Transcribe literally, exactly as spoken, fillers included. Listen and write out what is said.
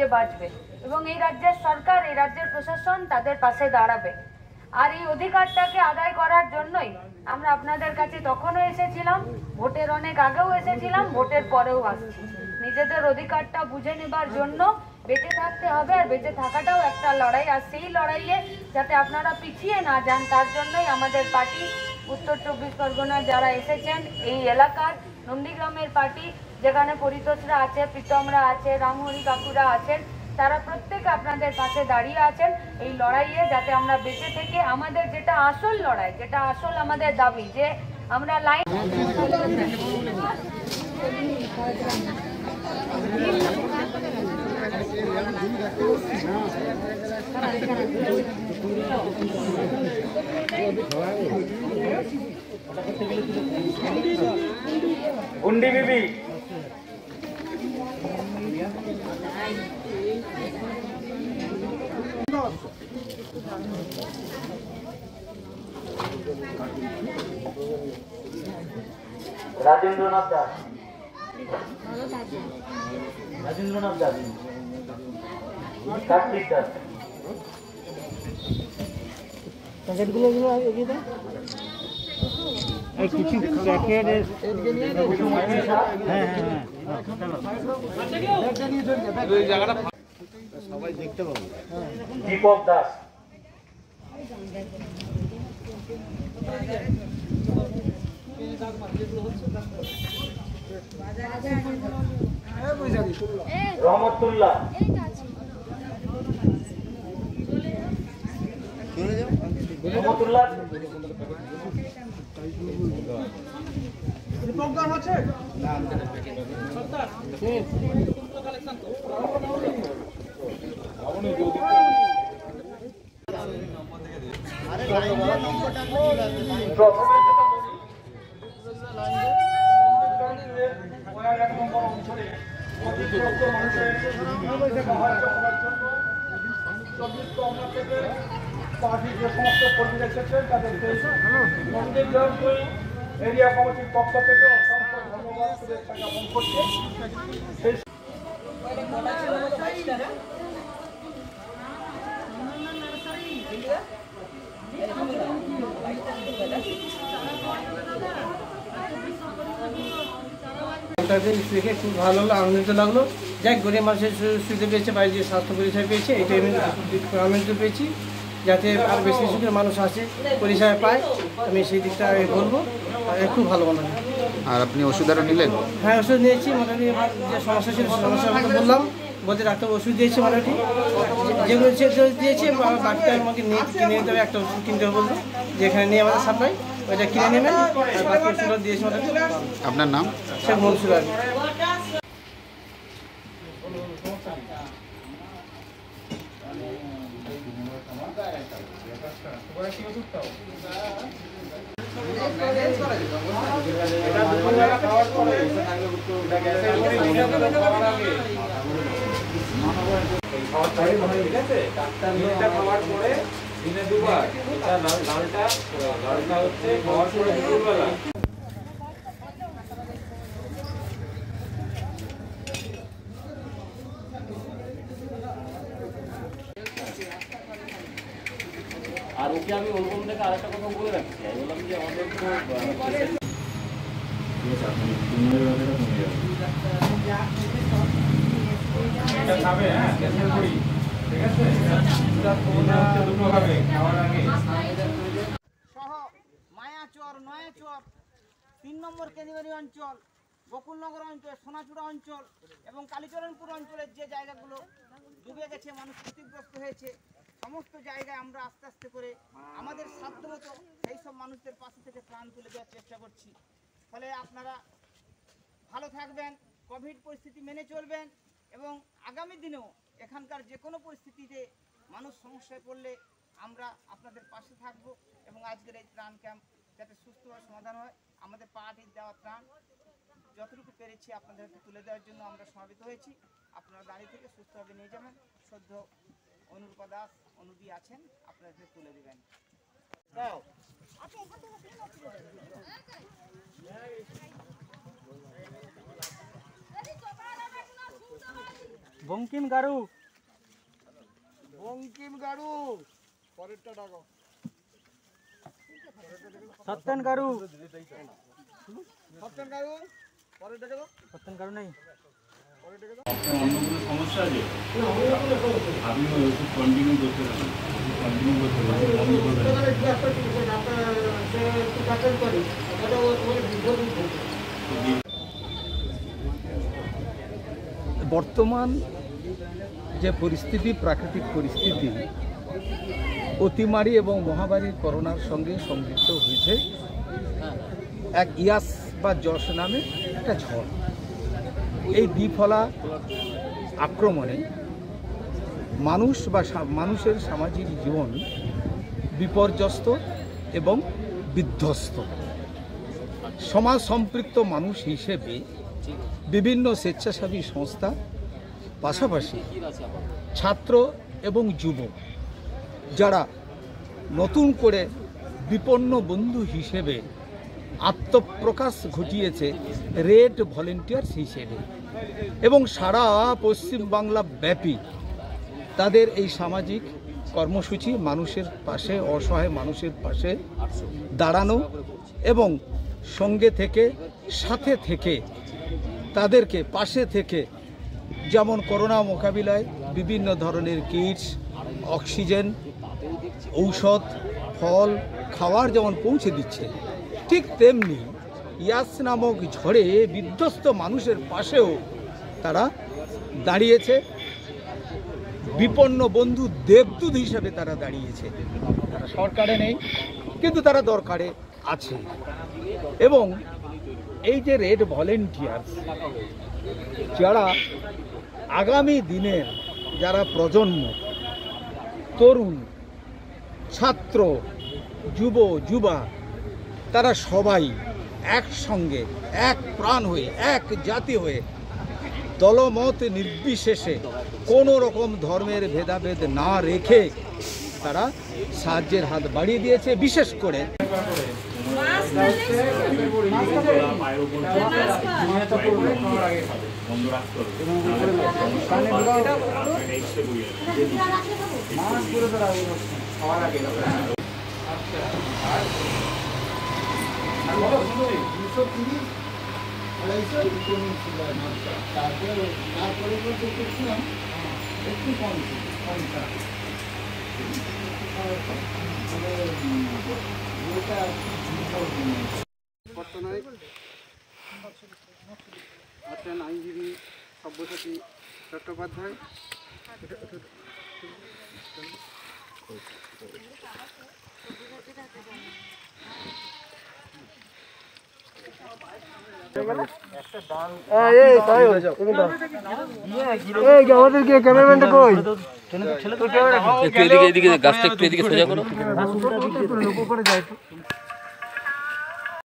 বাঁচবে এবং এই রাজ্যের সরকার, এই রাজ্যের প্রশাসন তাদের পাশে দাঁড়াবে। আর এই অধিকারটাকে আদায় করার জন্যই আমরা আপনাদের কাছে তখনও এসেছিলাম, ভোটের অনেক আগেও এসেছিলাম, ভোটের পরেও আসছি। নিজেদের অধিকারটা বুঝে নেবার জন্য বেঁচে থাকতে হবে, আর বেঁচে থাকাটাও একটা লড়াই, আর সেই লড়াইয়ে যাতে আপনারা পিছিয়ে না যান তার জন্যই আমাদের পার্টি উত্তর চব্বিশ পরগনার যারা এসেছেন, এই এলাকার নন্দীগ্রামের পার্টি, যেখানে পরিতোষরা আছে, প্রীতমরা আছে, রামহরি কাকুরা আছেন, তারা প্রত্যেকে আপনাদের পাশে দাঁড়িয়ে আছেন এই লড়াইয়ে, যাতে আমরা বেঁচে থেকে আমাদের যেটা আসল লড়াই, যেটা আসল আমাদের দাবি, যে আমরা লাইন गुंडी बीबी राजेंद्रनाथ दास राजेंद्रनाथ दास कार्तिक दास প্যাকেটগুলো গুলো এগিয়ে দাও। এই কিছু প্যাকেট হ্যাঁ হ্যাঁ হ্যাঁ এই জায়গাটা সবাই দেখতে পাবো। দীপক দাস রহমতুল্লাহ রহমতুল্লাহ প্রোগ্রাম আছে না সত্তর কালেকশন তো আপনি যদি আরে লাইনের নম্বরটা প্রথমে যেটা বলি লাইনে ওয়ার এক নম্বর অঞ্চলে অতিরিক্ত মানুষের সাহায্য করার জন্য চব্বিশ পরগনা থেকে পার্টির যে সমস্ত কর্মীরা এসেছেন তাদেরকে নন্দীগ্রাম এরিয়া কমিটির পক্ষ থেকে অসংখ্য ধন্যবাদ, শুভেচ্ছা জ্ঞাপন করছি। দেখে খুব ভালো লাগলো, আনন্দিত লাগলো। যাক, গরিব মানুষের সুবিধা পেয়েছে, বাড়ির যে স্বাস্থ্য পরিষেবা পেয়েছে, এটাই আমি আনন্দিত পেয়েছি। যাতে আর বেশি বেশি করে মানুষ আসে, পরিষেবা পায়, আমি সেই দিকটা আমি বলবো। খুব ভালো মনে হয়। আর আপনি ওষুধ আরও নিলেন? হ্যাঁ, ওষুধ নিয়েছি। মোটামুটি আমার যে সমস্যা ছিল সমস্যার কথা বললাম, বলতে ডাক্তার ওষুধ দিয়েছে মোটামুটি, যেগুলো দিয়েছে বাকিটা আমাকে নিয়ে কিনে নিতে হবে। একটা ওষুধ কিনতে হবে বললো, যেখানে নিয়ে আমাদের সাপ্লাই, ওইটা কিনে নেবেন। আর বাকি ওষুধটা দিয়েছে মোটামুটি। আপনার নাম? শেখ মনসুর আলী। খাওয়ার পরে দিনে দুবার, লালটা লালটা হচ্ছে খাওয়ার পরে দুপুরবেলা। আর ওকে আমি ওর মধ্যে থেকে আরেকটা কথা বলে রাখছি, আমি বললাম যে আমাদের তো খাবে, হ্যাঁ করি, ঠিক আছে, দুটো খাবে খাওয়ার আগে। সহ মায়াচর, নয়াচর, তিন নম্বর কেন্দ্রীয় অঞ্চল, গোকুলনগর অঞ্চল, সোনাচূড়া অঞ্চল এবং কালীচরণপুর অঞ্চলের যে জায়গাগুলো ডুবে গেছে, মানুষ ক্ষতিগ্রস্ত হয়েছে, সমস্ত জায়গায় আমরা আস্তে আস্তে করে আমাদের সাধ্যমতো সেই সব মানুষদের পাশে থেকে প্রাণ তুলে দেওয়ার চেষ্টা করছি। ফলে আপনারা ভালো থাকবেন, কোভিড পরিস্থিতি মেনে চলবেন এবং আগামী দিনেও এখানকার যে কোনো পরিস্থিতিতে মানুষ সমস্যায় পড়লে আমরা আপনাদের পাশে থাকব এবং আজকের এই ত্রাণ ক্যাম্প যাতে সুস্থভাবে সমাধান হয়, আমাদের পার্টির দেওয়া ত্রাণ যতটুকু পেরেছি আপনাদেরকে তুলে দেওয়ার জন্য আমরা সমবেত হয়েছি। আপনারা দাঁড়িয়ে থেকে সুস্থভাবে নিয়ে যাবেন। সদ্য অনুরূপা দাস অনুদি আছেন, আপনাদের তুলে দেবেন। বঙ্কিম গারু। বঙ্কিম গাড়ু পরেরটা ডাকো সত্যেন গারু সত্যেন গাড়ু পরের ডেকে দাও সত্যেন গারু নেই অন্য কোনো সমস্যা আছে আপনি ওই ওষুধ কন্টিনিউ করতে পারেন কন্টিনিউ করতে পারেন বন্ধ করবেন বর্তমান যে পরিস্থিতি, প্রাকৃতিক পরিস্থিতি, অতিমারি এবং মহামারী করোনার সঙ্গে সংযুক্ত হয়েছে এক ইয়াস বা যশ নামে একটা ঝড়। এই দ্বিফলা আক্রমণে মানুষ বা মানুষের সামাজিক জীবন বিপর্যস্ত এবং বিধ্বস্ত। সমাজ সম্পৃক্ত মানুষ হিসেবে বিভিন্ন স্বেচ্ছাসেবী সংস্থা, পাশাপাশি ছাত্র এবং যুব যারা নতুন করে বিপন্ন বন্ধু হিসেবে আত্মপ্রকাশ ঘটিয়েছে রেড ভলেন্টিয়ার্স হিসেবে, এবং সারা পশ্চিমবাংলা ব্যাপী তাদের এই সামাজিক কর্মসূচি মানুষের পাশে, অসহায় মানুষের পাশে দাঁড়ানো এবং সঙ্গে থেকে, সাথে থেকে, তাদেরকে পাশে থেকে যেমন করোনা মোকাবিলায় বিভিন্ন ধরনের কিটস, অক্সিজেন, ঔষধ, ফল, খাবার যেমন পৌঁছে দিচ্ছে, ঠিক তেমনি ইয়াস নামক ঝড়ে বিধ্বস্ত মানুষের পাশেও তারা দাঁড়িয়েছে। বিপন্ন বন্ধু দেবদূত হিসেবে তারা দাঁড়িয়েছে। তারা সরকারে নেই, কিন্তু তারা দরকারে আছে। এবং এই যে রেড ভলেন্টিয়ার্স, যারা আগামী দিনের যারা প্রজন্ম, তরুণ, ছাত্র, যুব, যুবা, তারা সবাই একসঙ্গে, এক প্রাণ হয়ে, এক জাতি হয়ে, দলমত নির্বিশেষে, কোনো রকম ধর্মের ভেদাভেদ না রেখে তারা সাহায্যের হাত বাড়িয়ে দিয়েছে। বিশেষ করে বন্ধ রাখতে হবে। বর্তমানে আছেন আইনজীবী সব্যসাচী চট্টোপাধ্যায়। আমাদেরকে ক্যামেরাম্যানটা কই? একটু এদিকে এদিকে গাছটা একটু এদিকে সোজা করো। লোক করে যায়